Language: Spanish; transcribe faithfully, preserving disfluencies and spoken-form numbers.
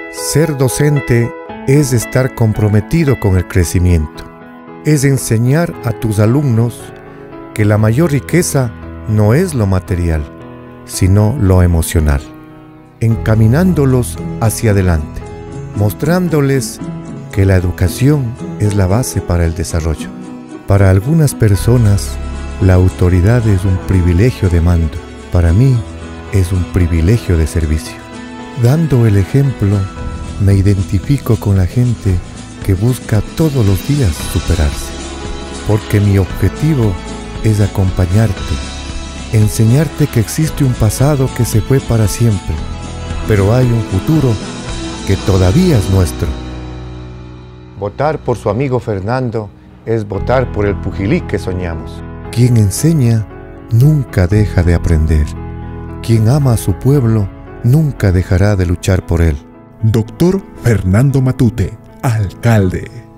Ser docente es estar comprometido con el crecimiento. Es enseñar a tus alumnos que la mayor riqueza no es lo material, sino lo emocional, encaminándolos hacia adelante, mostrándoles que la educación es la base para el desarrollo. Para algunas personas, la autoridad es un privilegio de mando. Para mí, es un privilegio de servicio. Dando el ejemplo, me identifico con la gente que busca todos los días superarse, porque mi objetivo es acompañarte, enseñarte que existe un pasado que se fue para siempre, pero hay un futuro que todavía es nuestro. Votar por su amigo Fernando es votar por el Pujilí que soñamos. Quien enseña nunca deja de aprender. Quien ama a su pueblo nunca dejará de luchar por él. Doctor Fernando Matute, alcalde.